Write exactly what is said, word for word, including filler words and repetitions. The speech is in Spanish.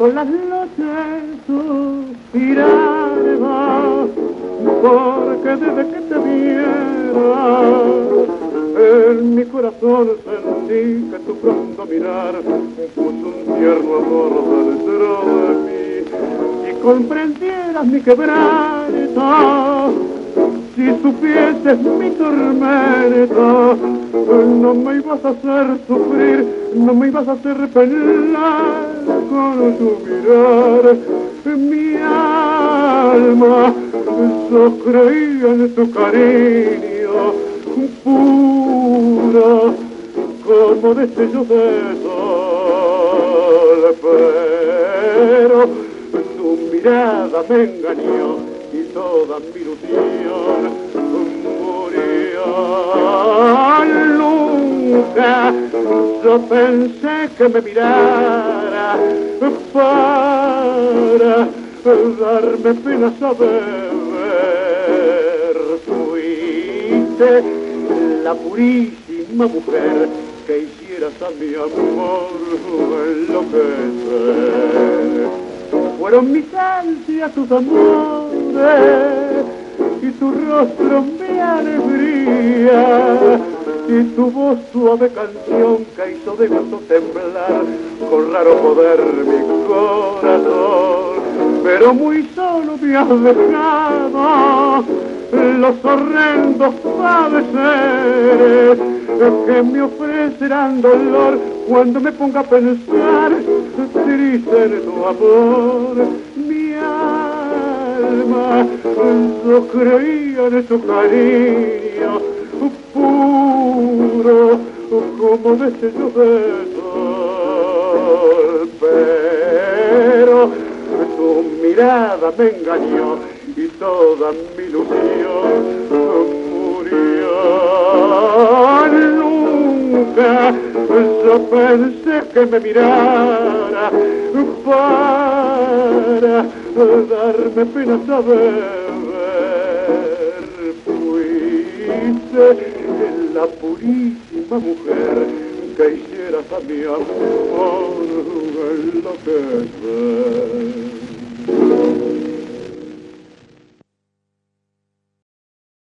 por las noches suspiraba, porque desde que te viera en mi corazón sentí que tu pronto mirar puso un tierno amor dentro de mí. Si comprendieras mi quebranto, si supieses mi tormento, no me ibas a hacer sufrir, no me ibas a hacer penar con tu mirar. Mi alma yo creía en tu cariño puro como destello de sol, pero tu mirada me engañó y toda mi ilusión murió. Nunca yo pensé que me mirara para darme pena saber. Fuiste la purísima mujer que hicieras a mi amor enloquecer. Fueron mis ansias tus amores y tu rostro mi alegría y tu voz suave canción que hizo de gozo temblar con raro poder mi corazón. Pero muy solo me has dejado los horrendos padeceres que me ofrecerán dolor cuando me ponga a pensar triste en tu amor. Mi alma yo creía en tu cariño puro como destello de sol, pero tu mirada me engañó y toda mi ilusión murió. Nunca yo pensé que me mirara para darme pena saber. Fuiste la purísima mujer que hicieras a mi amor enloquecer.